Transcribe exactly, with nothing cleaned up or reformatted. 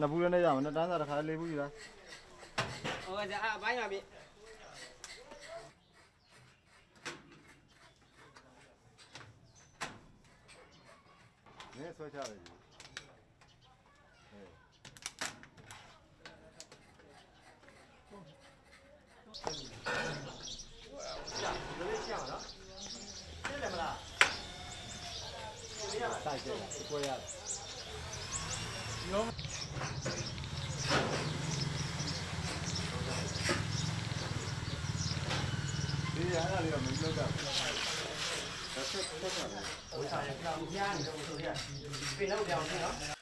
နှစ်ဘူးလည်းနဲ့ရမှာနှစ်တန်းစားတစ်ခါလေးဘူးယူလားဟုတ်ကဲ့အဘိုင်းပါပြီနည်းဆွဲချတယ်ကြီးတိုက်ကြလားကိုရရောဒီရတာလေးကမလုပ်တော့ဘူး။ဆက်ဆက်ဆက်တာလေ။ဟိုစားရအောင်ကြားနေတော့ဆိုရ။ပြင်လို့ပြောင်းနေနော်။